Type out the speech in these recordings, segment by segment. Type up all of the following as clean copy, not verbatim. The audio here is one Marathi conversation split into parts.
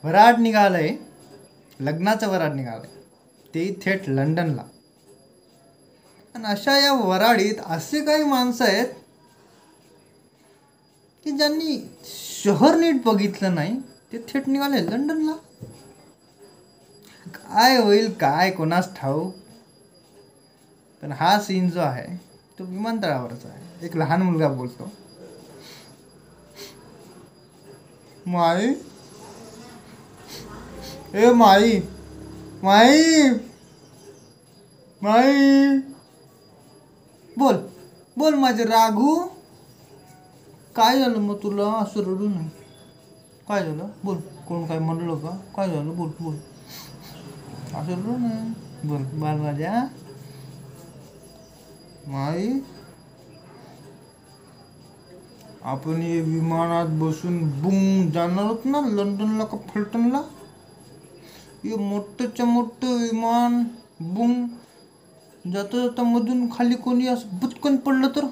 वराड निघालंय, लग्नाचं वराड निघालंय, ते थेट लंडनला. आणि अशा या वराडीत असे काही माणसं आहेत की ज्यांनी शहर नीट बघितलं नाही, ते थेट निघाले लंडनला. काय होईल काय कोणास ठाऊक. पण हा सीन जो आहे तो विमानतळावरचा आहे. एक लहान मुलगा बोलतो, माई, ए माई, माई, माई, बोल बोल माझे राघू, काय झालं मग तुला असं रडू नाही. काय झालं बोल, कोण काय म्हणलं का, काय झालं बोल बोल, असं रडू नाही, बोल बाल माझ्या. माई, आपण ये विमानात बसून बुंग जाणार आहोत ना लंडनला का फलटणला. ये मोठंच्या मोठं विमान बुंग जाता जाता मधून खाली कोणी असं बुचकन पडलं तर.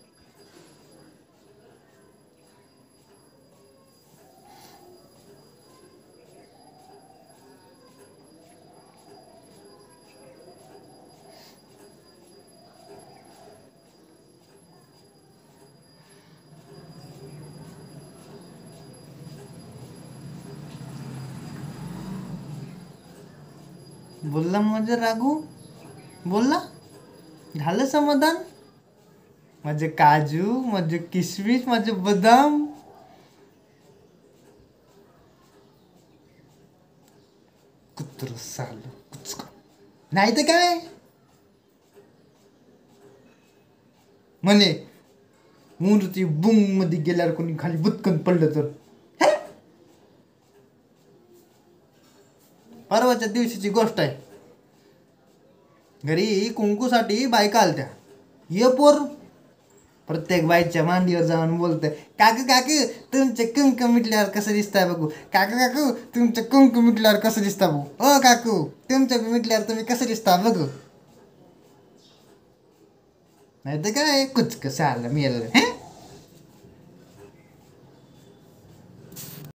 बोलला माझे राघू, बोलला, झालं समाधान. माझे काजू, माझे किशमिश, माझे बदाम. कुत्र सालं कुचका, नाही तर काय म्हणे, मूर्ती बुंग मध्ये गेल्यावर कोणी खाली बुतकन पडलं तर. परवाच्या दिवशीची गोष्ट आहे. घरी कुंकूसाठी बायका आलत्या. ये पोर प्रत्येक बाईच्या मांडीवर जाऊन बोलतंय, काकू काकू तुमचे कुंकू मिटल्यावर कसं दिसतंय बघू, काकू काकू तुमचं कुंकू मिटल्यावर कसं दिसता बघू, ओ काकू तुमचं मिटल्यावर तुम्ही कसं दिसता बघू. नाही तर काय कुचकं सालं मेलं.